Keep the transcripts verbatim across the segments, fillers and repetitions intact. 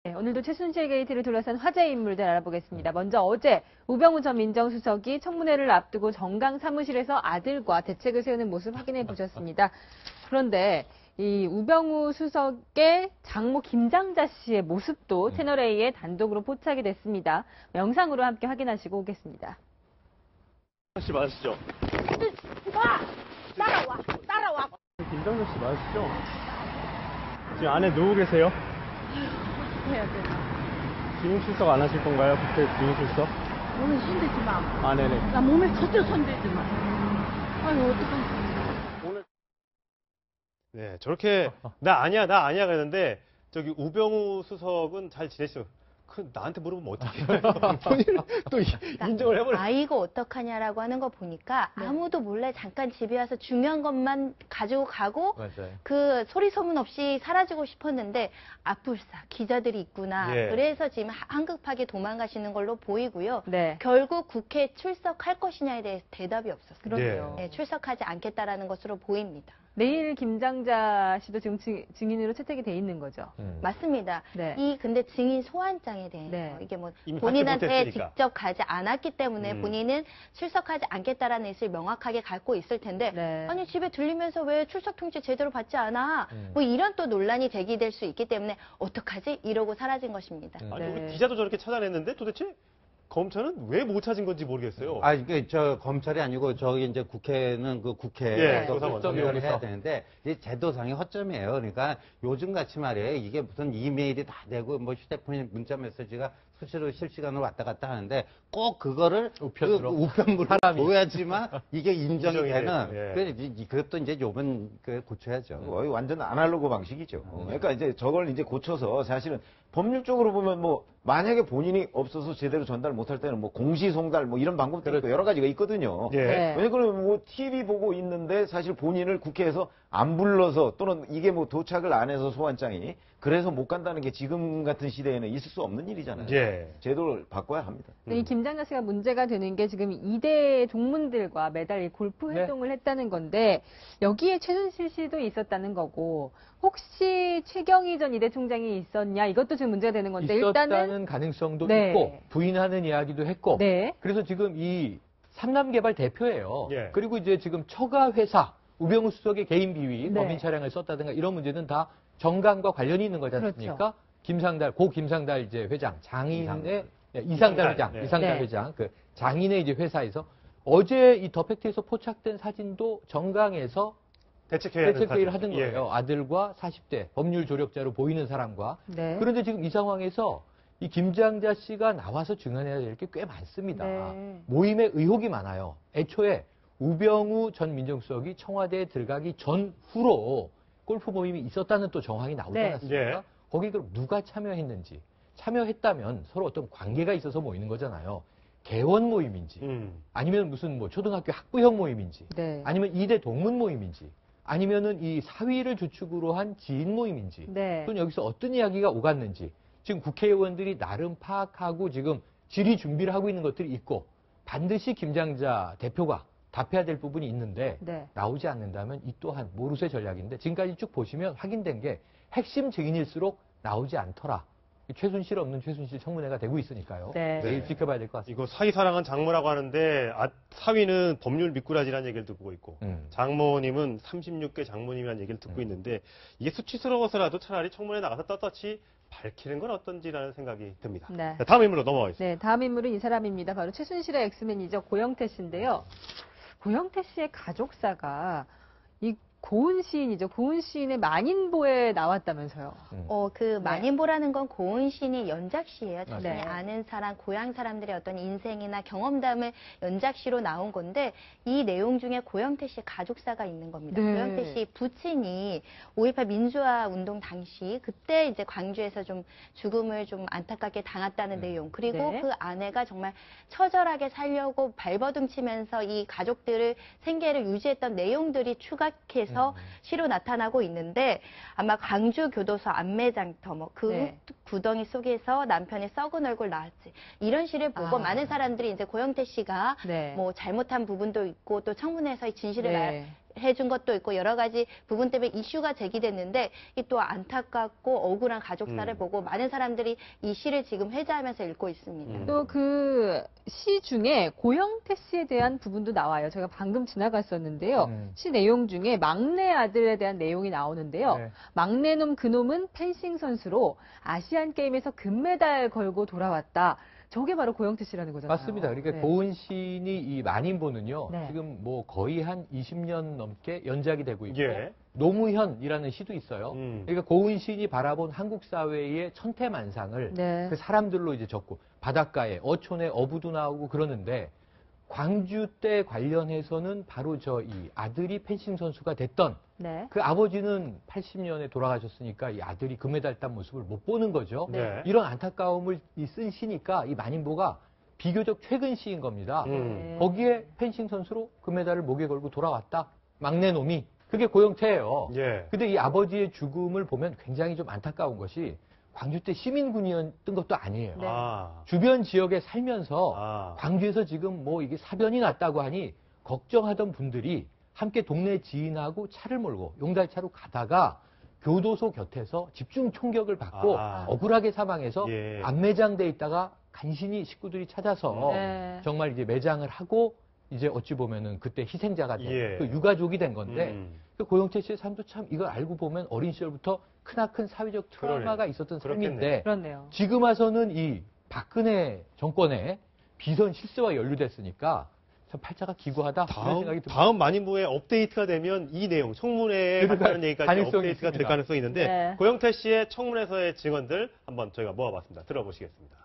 네, 오늘도 최순실 게이트를 둘러싼 화제 인물들 알아보겠습니다. 먼저 어제 우병우 전 민정수석이 청문회를 앞두고 정강 사무실에서 아들과 대책을 세우는 모습 확인해 보셨습니다. 그런데 이 우병우 수석의 장모 김장자 씨의 모습도 채널A에 단독으로 포착이 됐습니다. 영상으로 함께 확인하시고 오겠습니다. 씨 맞으시죠? 와! 따라와! 따라와! 김장자 씨 맞으시죠? 지금 안에 누워 계세요? 해야 돼. 기능 출석 안 하실 건가요? 그때 기능 출석? 몸에 손대지 마. 아, 네네. 나 몸에 절대 손대지 마. 아유, 어떡하지? 오늘. 네, 저렇게, 나 아니야, 나 아니야 그랬는데, 저기 우병우 수석은 잘 지냈어. 그, 나한테 물어보면 어떡해. 본인은 또 인정을 해버려. 아이고 어떡하냐라고 하는 거 보니까 네. 아무도 몰래 잠깐 집에 와서 중요한 것만 가지고 가고 맞아요. 그 소리 소문 없이 사라지고 싶었는데 아뿔싸 기자들이 있구나. 예. 그래서 지금 한급하게 도망가시는 걸로 보이고요. 네. 결국 국회에 출석할 것이냐에 대해 대답이 없었어요. 그러네요. 네, 출석하지 않겠다라는 것으로 보입니다. 내일 김장자 씨도 지금 증, 증인으로 채택이 돼 있는 거죠. 음. 맞습니다. 네. 이 근데 증인 소환장에 대해서 네. 이게 뭐 이미 본인한테 받지 못했으니까. 직접 가지 않았기 때문에 음. 본인은 출석하지 않겠다라는 의지를 명확하게 갖고 있을 텐데 네. 아니 집에 들리면서 왜 출석 통지 제대로 받지 않아? 음. 뭐 이런 또 논란이 제기될 수 있기 때문에 어떡하지? 이러고 사라진 것입니다. 아니, 네. 우리 기자도 저렇게 찾아냈는데 도대체 검찰은 왜 못 찾은 건지 모르겠어요. 아, 이게 저 검찰이 아니고 저기 이제 국회는 그 예, 국회에서 조사원, 조사를 해야 여기서. 되는데 이 제도상의 허점이에요. 그러니까 요즘 같이 말이에요. 이게 무슨 이메일이 다 되고 뭐 휴대폰에 문자 메시지가 수시로 실시간으로 왔다 갔다 하는데 꼭 그거를 우편으로? 그 우편으로 줘야지만 이게 인정이 인정이 되는. 돼요. 예. 그 이- 그것도 이제 요번 그 고쳐야죠. 거의 완전 아날로그 방식이죠. 그러니까 이제 저걸 이제 고쳐서 사실은 법률적으로 보면 뭐 만약에 본인이 없어서 제대로 전달 못할 때는 뭐 공시 송달 뭐 이런 방법들이 또 여러 가지가 있거든요. 예. 네. 왜냐면 뭐 티비 보고 있는데 사실 본인을 국회에서 안 불러서 또는 이게 뭐 도착을 안 해서 소환장이 그래서 못 간다는 게 지금 같은 시대에는 있을 수 없는 일이잖아요. 예. 제도를 바꿔야 합니다. 근데 이 김장자 씨가 문제가 되는 게 지금 이 대 동문들과 매달 이 골프 네. 활동을 했다는 건데 여기에 최순실 씨도 있었다는 거고 혹시 최경희 전 이 대 총장이 있었냐 이것도 지금 문제가 되는 건데 있었다는 일단은 가능성도 네. 있고 부인하는 이야기도 했고 네. 그래서 지금 이 삼남개발 대표예요. 예. 그리고 이제 지금 처가 회사 우병우 수석의 개인 비위 네. 법인 차량을 썼다든가 이런 문제는 다 정강과 관련이 있는 거지 않습니까? 그렇죠. 김상달 고 김상달 이제 회장 장인의 이상달. 예, 이상달 이상달, 회장 네. 이상달 네. 회장 그 장인의 이제 회사에서 어제 이 더 팩트에서 포착된 사진도 정강에서 대책회의를 대책회의를 하던 예. 거예요. 아들과 사십 대 법률 조력자로 보이는 사람과. 네. 그런데 지금 이 상황에서 이 김장자 씨가 나와서 증언해야 될 게 꽤 많습니다. 네. 모임에 의혹이 많아요. 애초에 우병우 전 민정수석이 청와대에 들어가기 전후로 골프 모임이 있었다는 또 정황이 나오지 네. 않았습니까? 예. 거기 그럼 누가 참여했는지, 참여했다면 서로 어떤 관계가 있어서 모이는 거잖아요. 개원 모임인지, 음. 아니면 무슨 뭐 초등학교 학부형 모임인지, 네. 아니면 이대 동문 모임인지, 아니면은 이 사위를 주축으로 한 지인 모임인지, 네. 또는 여기서 어떤 이야기가 오갔는지, 지금 국회의원들이 나름 파악하고 지금 질의 준비를 하고 있는 것들이 있고, 반드시 김장자 대표가 답해야 될 부분이 있는데, 네. 나오지 않는다면 이 또한 모르쇠 전략인데, 지금까지 쭉 보시면 확인된 게 핵심 증인일수록 나오지 않더라. 최순실 없는 최순실 청문회가 되고 있으니까요. 네. 내일 지켜봐야 될 것 같습니다. 이거 사위 사랑은 장모라고 하는데 아, 사위는 법률 미꾸라지라는 얘기를 듣고 있고 음. 장모님은 삼십육 개 장모님이라는 얘기를 듣고 음. 있는데 이게 수치스러워서라도 차라리 청문회에 나가서 떳떳이 밝히는 건 어떤지라는 생각이 듭니다. 네. 자, 다음 인물로 넘어가겠습니다. 네, 다음 인물은 이 사람입니다. 바로 최순실의 엑스맨이죠. 고영태 씨인데요. 고영태 씨의 가족사가 이 고은 시인이죠. 고은 시인의 만인보에 나왔다면서요. 어, 그 만인보라는 건 고은 시인의 연작시예요. 자신이 네. 아는 사람, 고향 사람들의 어떤 인생이나 경험담을 연작시로 나온 건데 이 내용 중에 고영태 씨의 가족사가 있는 겁니다. 네. 고영태 씨 부친이 오일팔 민주화 운동 당시 그때 이제 광주에서 좀 죽음을 좀 안타깝게 당했다는 내용. 그리고 네. 그 아내가 정말 처절하게 살려고 발버둥 치면서 이 가족들을 생계를 유지했던 내용들이 추각해서 시로 나타나고 있는데 아마 광주 교도소 안매장터 뭐 그 네. 구덩이 속에서 남편의 썩은 얼굴 나왔지 이런 시를 보고 아. 많은 사람들이 이제 고영태 씨가 네. 뭐 잘못한 부분도 있고 또 청문회에서의 진실을 네. 알- 해준 것도 있고 여러 가지 부분 때문에 이슈가 제기됐는데 이 또 안타깝고 억울한 가족사를 음. 보고 많은 사람들이 이 시를 지금 회자하면서 읽고 있습니다. 음. 또 그 시 중에 고영태 씨에 대한 부분도 나와요. 제가 방금 지나갔었는데요. 음. 시 내용 중에 막내 아들에 대한 내용이 나오는데요. 네. 막내놈 그놈은 펜싱 선수로 아시안 게임에서 금메달 걸고 돌아왔다. 저게 바로 고영태 씨라는 거잖아요. 맞습니다. 그러니까 네. 고은 시인이 이 만인보는요. 네. 지금 뭐 거의 한 이십 년 넘게 연작이 되고 있고 예. 노무현이라는 시도 있어요. 음. 그러니까 고은 시인이 바라본 한국 사회의 천태만상을 네. 그 사람들로 이제 적고 바닷가에 어촌에 어부도 나오고 그러는데 광주 때 관련해서는 바로 저 이 아들이 펜싱 선수가 됐던 네. 그 아버지는 팔십 년에 돌아가셨으니까 이 아들이 금메달 딴 모습을 못 보는 거죠. 네. 이런 안타까움을 이 쓴 시니까 이 만인보가 비교적 최근 시인 겁니다. 음. 네. 거기에 펜싱 선수로 금메달을 목에 걸고 돌아왔다. 막내 놈이. 그게 고영태예요. 예. 근데 이 아버지의 죽음을 보면 굉장히 좀 안타까운 것이 광주 때 시민군이었던 것도 아니에요. 네. 아. 주변 지역에 살면서 아. 광주에서 지금 뭐 이게 사변이 났다고 하니 걱정하던 분들이 함께 동네 지인하고 차를 몰고 용달차로 가다가 교도소 곁에서 집중 총격을 받고 아. 억울하게 사망해서 예. 안매장돼 있다가 간신히 식구들이 찾아서 네. 정말 이제 매장을 하고 이제 어찌 보면은 그때 희생자가 된 예. 그 유가족이 된 건데 음. 그 고영태 씨의 삶도 참 이걸 알고 보면 어린 시절부터 크나큰 사회적 트라우마가 그러네요. 있었던 그렇겠네요. 삶인데 그렇네요. 지금 와서는 이 박근혜 정권의 비선 실세와 연루됐으니까 참 팔자가 기구하다 이런 다음, 생각이 듭니다. 다음 만인보에 업데이트가 되면 이 내용, 청문회에 그러니까 관련된 얘기까지 가능성이 업데이트가 될 있습니다. 가능성이 있는데 네. 고영태 씨의 청문회에서의 증언들 한번 저희가 모아봤습니다. 들어보시겠습니다.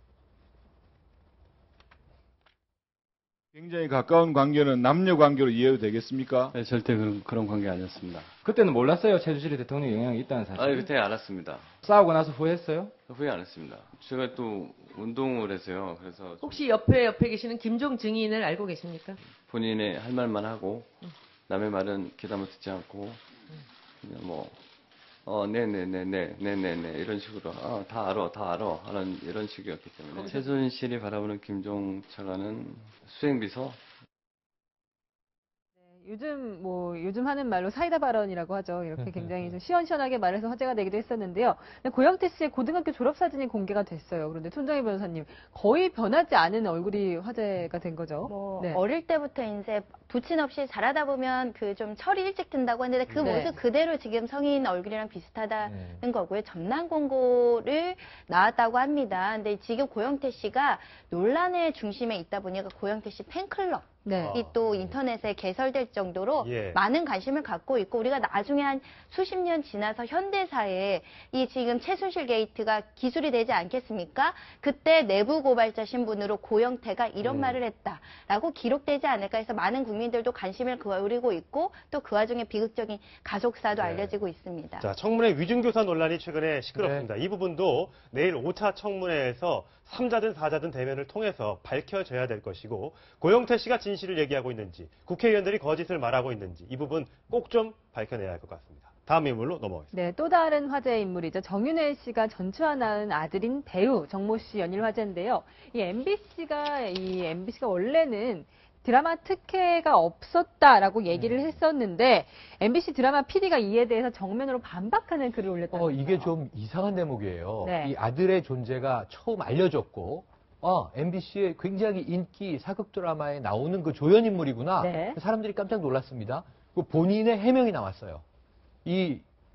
굉장히 가까운 관계는 남녀 관계로 이해도 되겠습니까? 네, 절대 그런, 그런 관계 아니었습니다. 그때는 몰랐어요. 최주실이 대통령 영향이 있다는 사실. 아니, 그때 알았습니다. 싸우고 나서 후회했어요? 후회 안 했습니다. 제가 또 운동을 해서요. 그래서 혹시 옆에 옆에 계시는 김종 증인을 알고 계십니까? 본인의 할 말만 하고 남의 말은 귀담아 듣지 않고 그냥 뭐 어, 네네네네, 네네네, 이런 식으로, 아, 다 알아, 다 알아, 하는 이런 식이었기 때문에. 최순실이 바라보는 김종 차관은 수행비서, 요즘 뭐 요즘 하는 말로 사이다 발언이라고 하죠. 이렇게 굉장히 좀 시원시원하게 말해서 화제가 되기도 했었는데요. 근데 고영태 씨의 고등학교 졸업 사진이 공개가 됐어요. 그런데 손정희 변호사님 거의 변하지 않은 얼굴이 화제가 된 거죠. 뭐 네. 어릴 때부터 이제 부친 없이 자라다 보면 그 좀 철이 일찍 든다고 했는데 그 네. 모습 그대로 지금 성인 얼굴이랑 비슷하다는 네. 거고요. 전남공고를 나왔다고 합니다. 근데 지금 고영태 씨가 논란의 중심에 있다 보니까 고영태 씨 팬클럽 네. 이 또 인터넷에 개설될 정도로 예. 많은 관심을 갖고 있고 우리가 나중에 한 수십 년 지나서 현대사에 이 지금 최순실 게이트가 기술이 되지 않겠습니까? 그때 내부 고발자 신분으로 고영태가 이런 음. 말을 했다라고 기록되지 않을까 해서 많은 국민들도 관심을 기울이고 있고 또 그 와중에 비극적인 가족사도 네. 알려지고 있습니다. 자, 청문회 위중교사 논란이 최근에 시끄럽습니다. 이 부분도 내일 오 차 청문회에서 삼자든 사자든 대면을 통해서 밝혀져야 될 것이고 고영태 씨가 진실을 얘기하고 있는지 국회의원들이 거짓을 말하고 있는지 이 부분 꼭 좀 밝혀내야 할 것 같습니다. 다음 인물로 넘어가겠습니다. 네, 또 다른 화제의 인물이죠. 정윤회 씨가 전추와 낳은 아들인 배우 정모 씨 연일 화제인데요. 이 엠비씨가 이 엠비씨가 원래는 드라마 특혜가 없었다라고 얘기를 했었는데 엠비씨 드라마 피디가 이에 대해서 정면으로 반박하는 글을 올렸다는 어, 거예요. 이게 좀 이상한 대목이에요. 네. 이 아들의 존재가 처음 알려졌고, 어, 엠비씨의 굉장히 인기 사극 드라마에 나오는 그 조연 인물이구나. 네. 사람들이 깜짝 놀랐습니다. 그 본인의 해명이 나왔어요. 이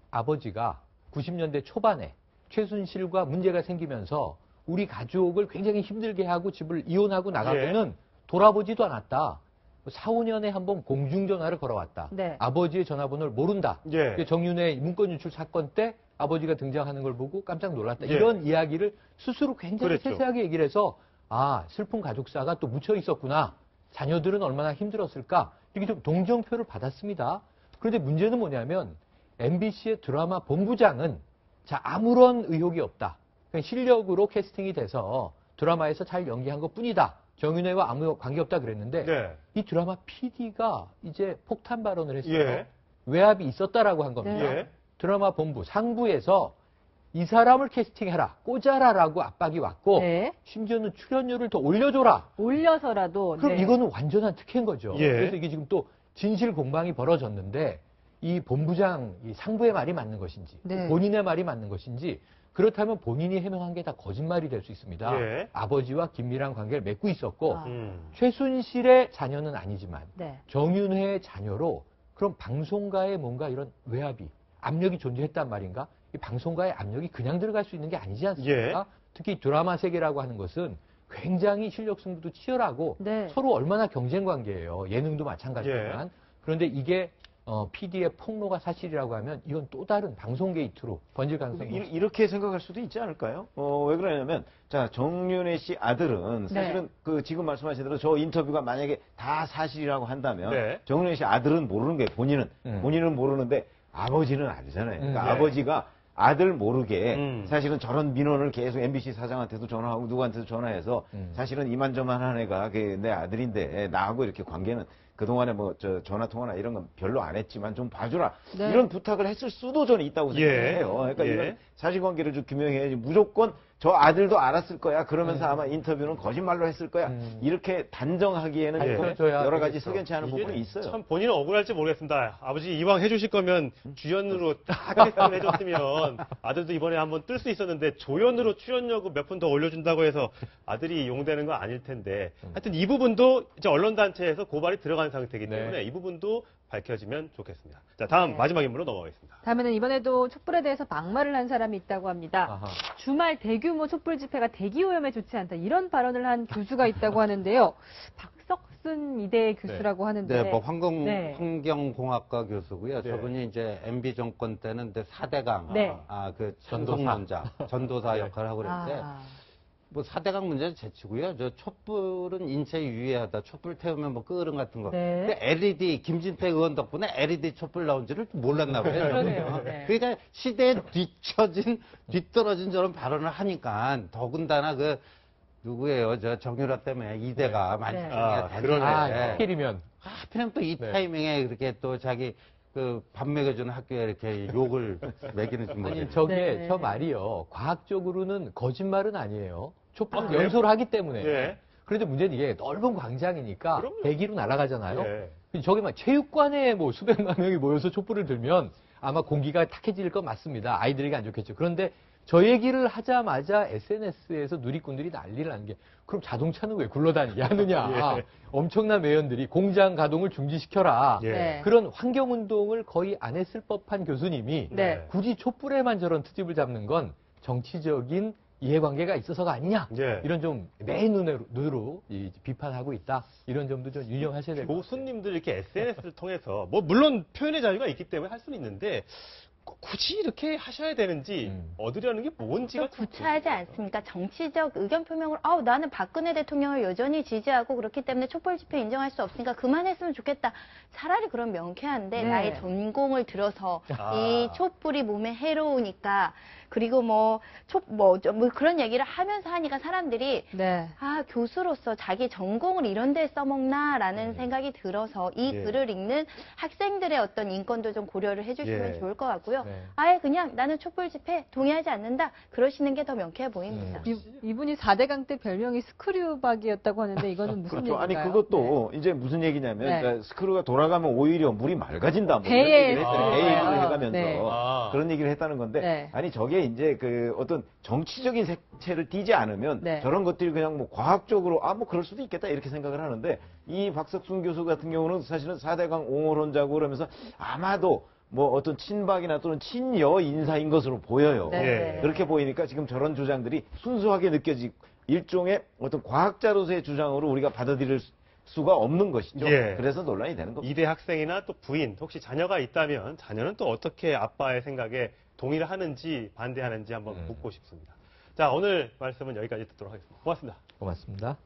아버지가 구십 년대 초반에 최순실과 문제가 생기면서 우리 가족을 굉장히 힘들게 하고 집을 이혼하고 나가면은 돌아보지도 않았다. 사, 오 년에 한 번 공중전화를 걸어왔다. 네. 아버지의 전화번호를 모른다. 예. 정윤회 문건 유출 사건 때 아버지가 등장하는 걸 보고 깜짝 놀랐다. 예. 이런 이야기를 스스로 굉장히 그랬죠. 세세하게 얘기를 해서 아, 슬픈 가족사가 또 묻혀 있었구나. 자녀들은 얼마나 힘들었을까. 이렇게 좀 동정표를 받았습니다. 그런데 문제는 뭐냐면 엠비씨의 드라마 본부장은 자, 아무런 의혹이 없다. 그냥 실력으로 캐스팅이 돼서 드라마에서 잘 연기한 것 뿐이다. 정윤회와 아무 관계없다 그랬는데 네. 이 드라마 피디가 이제 폭탄 발언을 했어요. 예. 외압이 있었다라고 한 겁니다. 예. 드라마 본부 상부에서 이 사람을 캐스팅해라, 꽂아라라고 압박이 왔고 네. 심지어는 출연료를 더 올려줘라. 올려서라도 그럼 네. 이거는 완전한 특혜인 거죠. 예. 그래서 이게 지금 또 진실 공방이 벌어졌는데 이 본부장 이 상부의 말이 맞는 것인지 네. 본인의 말이 맞는 것인지 그렇다면 본인이 해명한 게 다 거짓말이 될 수 있습니다. 예. 아버지와 긴밀한 관계를 맺고 있었고 아. 음. 최순실의 자녀는 아니지만 네. 정윤회의 자녀로 그럼 방송가에 뭔가 이런 외압이 압력이 존재했단 말인가? 이 방송가의 압력이 그냥 들어갈 수 있는 게 아니지 않습니까? 예. 특히 드라마 세계라고 하는 것은 굉장히 실력 승부도 치열하고 네. 서로 얼마나 경쟁 관계예요. 예능도 마찬가지지만. 그런데 이게 어, 피디의 폭로가 사실이라고 하면 이건 또 다른 방송 게이트로 번질 가능성이 이- 높습니다. 이렇게 생각할 수도 있지 않을까요? 어, 왜 그러냐면, 자, 정윤회 씨 아들은 사실은 네. 그 지금 말씀하신 대로 저 인터뷰가 만약에 다 사실이라고 한다면 네. 정윤회 씨 아들은 모르는 거예요. 본인은. 음. 본인은 모르는데 아버지는 알잖아요. 그러니까 음, 네. 아버지가 아들 모르게 음. 사실은 저런 민원을 계속 엠비씨 사장한테도 전화하고 누구한테도 전화해서 음. 사실은 이만저만한 애가 그 내 아들인데 나하고 이렇게 관계는 그동안에 뭐 저 전화 통화나 이런 건 별로 안 했지만 좀 봐주라 네. 이런 부탁을 했을 수도 저는 있다고 예. 생각해요. 그러니까 예. 이건 사실관계를 좀 규명해야지 무조건 저 아들도 알았을 거야. 그러면서 아마 인터뷰는 거짓말로 했을 거야. 음. 이렇게 단정하기에는 예. 좀 알려줘야 여러 가지 되겠죠. 석연치 않은 이게 부분이 있어요. 참 본인은 억울할지 모르겠습니다. 아버지 이왕 해주실 거면 주연으로 딱 해줬으면 아들도 이번에 한번 뜰 수 있었는데 조연으로 출연료고 몇 푼 더 올려준다고 해서 아들이 용되는 건 아닐 텐데 하여튼 이 부분도 이제 언론단체에서 고발이 들어간 상태이기 네. 때문에 이 부분도 밝혀지면 좋겠습니다. 자 다음 네. 마지막 인물로 넘어가겠습니다. 다음에는 이번에도 촛불에 대해서 막말을 한 사람이 있다고 합니다. 아하. 주말 대규모 촛불 집회가 대기 오염에 좋지 않다. 이런 발언을 한 교수가 있다고 하는데요. 박석순 이대 교수라고 하는데. 네, 뭐 환경 네. 환경공학과 교수고요. 네. 저분이 이제 엠비 정권 때는 이제 사대강, 네. 아 그 전도사. 전도사, 전도사 네. 역할을 하고 그랬는데 아, 뭐 사대강 문제는 제치고요. 저 촛불은 인체에 유해하다. 촛불 태우면 뭐 끄름 같은 거. 네. 근데 엘이디 김진태 의원 덕분에 엘이디 촛불 나온 줄을 몰랐나 봐요. 그러네요. 네. 그러니까 시대에 뒤처진 뒤떨어진 저런 발언을 하니까 더군다나 그 누구예요? 저 정유라 때문에 이대가 많이 네. 아, 아, 그러네. 아, 네. 하필이면 하필이면 또 이 네. 타이밍에 이렇게 또 자기 그 밥 먹여주는 학교에 이렇게 욕을 매기는지 아니 모르겠어요. 저게 네. 저 말이요. 과학적으로는 거짓말은 아니에요. 촛불 아, 그래요? 연소를 하기 때문에. 예. 그런데 문제는 이게 넓은 광장이니까 그럼요. 대기로 날아가잖아요. 예. 저기 막 체육관에 뭐 수백만 명이 모여서 촛불을 들면 아마 공기가 탁해질 건 맞습니다. 아이들에게 안 좋겠죠. 그런데 저 얘기를 하자마자 에스엔에스에서 누리꾼들이 난리를 하는 게 그럼 자동차는 왜 굴러다니게 하느냐. 예. 엄청난 매연들이 공장 가동을 중지시켜라. 예. 네. 그런 환경운동을 거의 안 했을 법한 교수님이 네. 굳이 촛불에만 저런 트집을 잡는 건 정치적인 이해관계가 있어서가 아니냐. 예. 이런 좀 매의 눈으로, 눈으로 이 비판하고 있다. 이런 점도 좀 유념하셔야 될 것 같아요. 교수님들 이렇게 에스엔에스를 통해서 뭐 물론 표현의 자유가 있기 때문에 할 수는 있는데 꼭 굳이 이렇게 하셔야 되는지 음. 얻으려는 게 뭔지가 또 구차하지 않습니까? 정치적 의견 표명을 아우 나는 박근혜 대통령을 여전히 지지하고 그렇기 때문에 촛불 집회 인정할 수 없으니까 그만했으면 좋겠다. 차라리 그럼 명쾌한데 네. 나의 전공을 들어서 아. 이 촛불이 몸에 해로우니까 그리고 뭐 촛 뭐 뭐 그런 얘기를 하면서 하니까 사람들이 네. 아 교수로서 자기 전공을 이런 데 써먹나라는 생각이 들어서 이 예. 글을 읽는 학생들의 어떤 인권도 좀 고려를 해주시면 예. 좋을 것 같고요. 네. 아예 그냥 나는 촛불 집회 동의하지 않는다 그러시는 게 더 명쾌해 보입니다. 음. 이, 이분이 사대강 때 별명이 스크류박이었다고 하는데 이거는 무슨 그렇죠. 얘기인가요? 아니 그것도 이제 무슨 얘기냐면 네. 그러니까 스크루가 돌아가면 오히려 물이 맑아진다. 뭐 배에 이런 얘기를 했어요. 스크루가. 배 얘기를 해가면서 네. 아. 그런 얘기를 했다는 건데 네. 아니 저게 이제 그 어떤 정치적인 색채를 띠지 않으면 네. 저런 것들이 그냥 뭐 과학적으로 아 뭐 그럴 수도 있겠다 이렇게 생각을 하는데 이 박석순 교수 같은 경우는 사실은 사대강 옹호론자고 그러면서 아마도 뭐 어떤 친박이나 또는 친여 인사인 것으로 보여요. 네. 예. 그렇게 보이니까 지금 저런 주장들이 순수하게 느껴지고 일종의 어떤 과학자로서의 주장으로 우리가 받아들일 수- 수가 없는 것이죠. 예. 그래서 논란이 되는 겁니다. 이대 학생이나 또 부인 혹시 자녀가 있다면 자녀는 또 어떻게 아빠의 생각에 동의를 하는지 반대하는지 한번 음. 묻고 싶습니다. 자 오늘 말씀은 여기까지 듣도록 하겠습니다. 고맙습니다. 고맙습니다.